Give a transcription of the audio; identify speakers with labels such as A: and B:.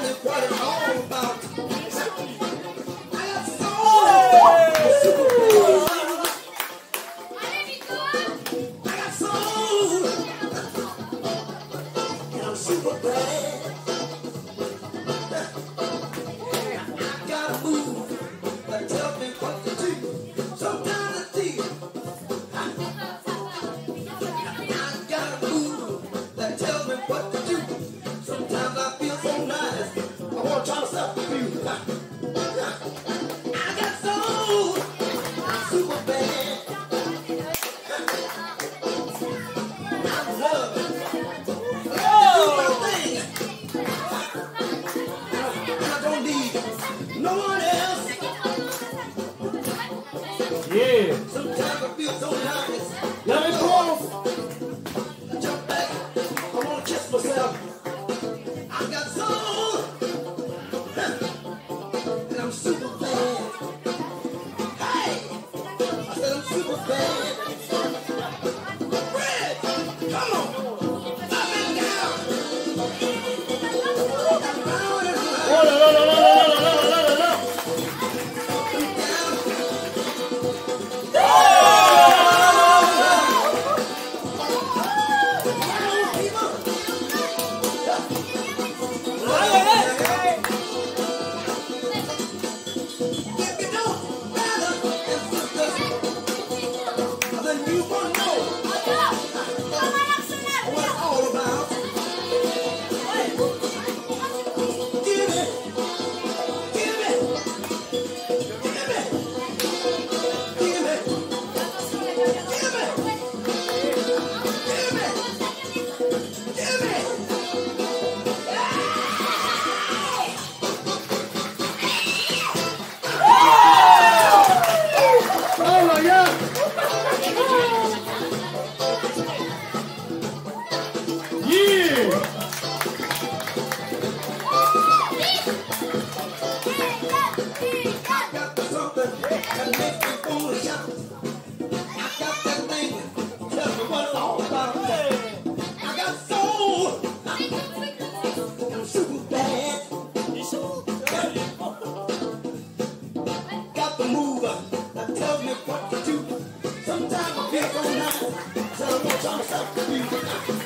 A: me what it's all about. I got soul. I'm super bad. I got soul. And I'm super bad. I gotta move. That tell me what to do. Sometimes I feel. I gotta move. That tell me what to do. Sometimes I feel so nice. I wanna try myself to you. I got soul. I'm super bad. I love it. I do my thing. I don't need no one else.
B: Yeah.
A: Sometimes I feel so nice.
B: Let me cross.
A: I jump back. I wanna kiss myself. I got soul. And I'm super bad. Hey! I said I'm super bad. Red! Come on! Up and down! Around and around.
B: Oh, no, no, no, no, no, no, no, no, no, no.
A: Up and down. Come on, people! If you don't, brothers and sisters, then you won't know what it's all about. Give it, give it, give it, give it, give it, give it.
B: Oh my God. Yeah.
A: I got something that makes me wanna shout. I got that thing, tell me what it's all about. I got soul, I'm super bad. Got the mover that tells me what to do. Sometimes I feel so nice, so I want to try myself to do.